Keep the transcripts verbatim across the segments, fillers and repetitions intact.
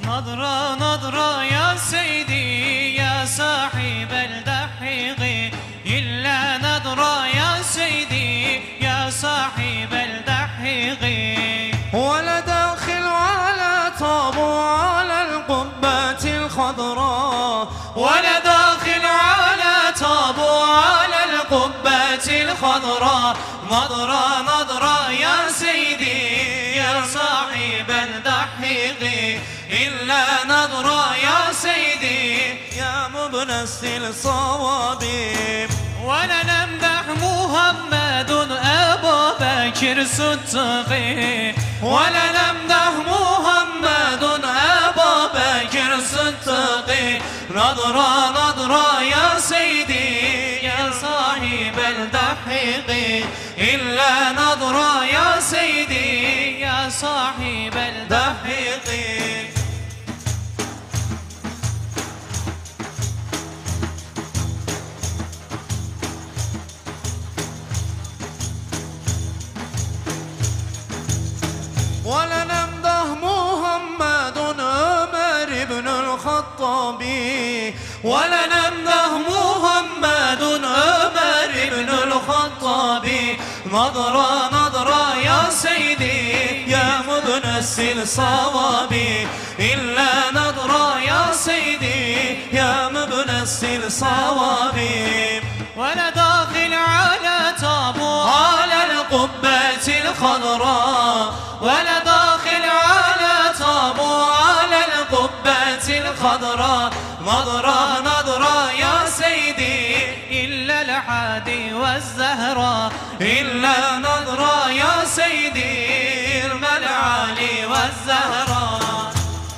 نظرة نظرة يا سيدي يا صاحب الدحيق، إلا نظرة يا سيدي يا صاحب الدحيق. ولا داخل ولا طاب على القبة الخضراء، ولا داخل على طاب على القبة الخضراء. نظرة نظرة يا سيدي يا صاحب الدحيق، إلا نظرة يا سيدي يا مبنى الصواب. ولنمدح محمد أبا بكر صدقي، ولنمدح محمد أبا بكر صدقي. نظرة نظرة يا سيدي يا صاحب الدحيق، إلا نظرة يا سيدي يا صاحب الدحيق. ولنمدح محمد عمر بن الخطاب، ولنمدح محمد عمر بن الخطاب. نظرة نظرة يا سيدي يا مبنى الصواب، إلا نظرة يا سيدي يا مبنى الصواب. ولا داخل على طاب على القبة الخضراء، ولا داخل على طاب على القبة الخضراء. نظرة نظرة يا سيدي إلا الحادي والزهراء، إلا نظرة يا سيدي إرمى العالي والزهراء.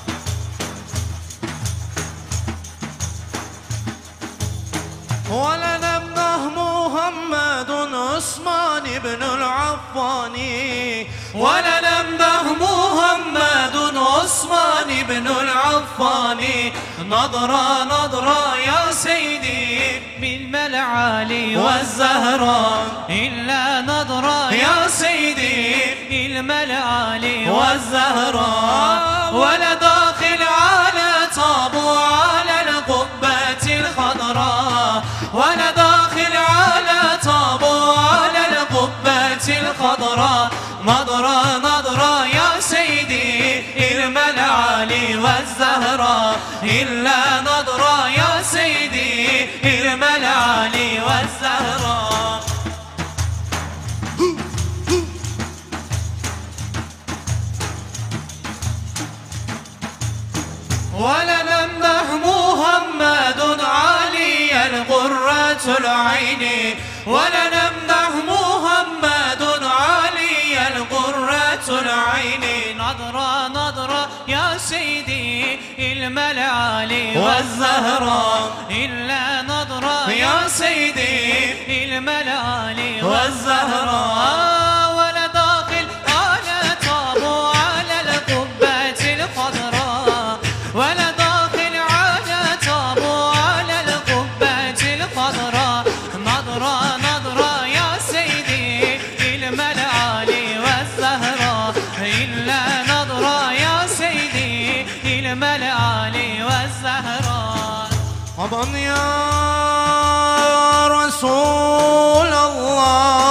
ولنمدح محمد عثمان بن العفان، ولنمدح محمد عثمان بن العفان. نظرة نظرة يا سيدي بالملعالي والزهراء، إلا نظرة يا سيدي بالملعالي والزهراء. ولا داخل على طاب على القبة الخضراء، ولا داخل على طاب على القبة الخضراء. نظرة نظرة يا سيدي إرمى العالي والزهراء، إلا نظرة يا سيدي إرمى العالي والزهراء. ولنمدح محمد عليا قرة العين، ولنمدح محمد عليا قرة العين. نظرة نظرة يا سيدي الملعالي والزهراء، إلا نظرة يا سيدي الملعالي والزهراء. ولا داخل على طاب على القبة الخضراء، ولا داخل على طاب على القبة الخضراء. نظرة نظرة يا سيدي الملعالي والزهراء، إلا نظرة يا سيدي الملعالي والزهراء. طبعا يا رسول الله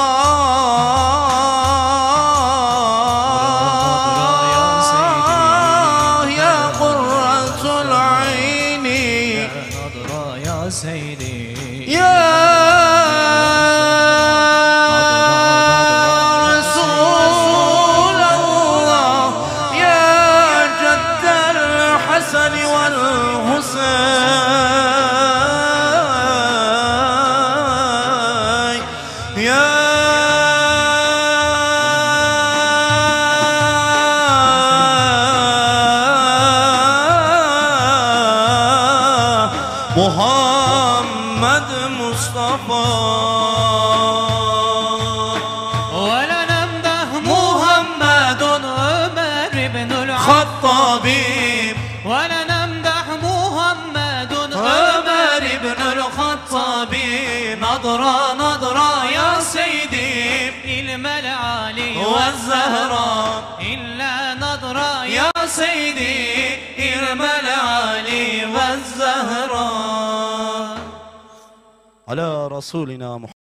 سيدي يا رسول الله يا جد الحسن والحسين يا محمد مصطفى. ولنمدح محمد عمر بن الخطاب، ولنمدح محمد عمر بن الخطاب. نظرة نظرة يا سيدي الملعالي والزهراء، إلا نظرة يا سيدي دهرا على رسولنا محمد.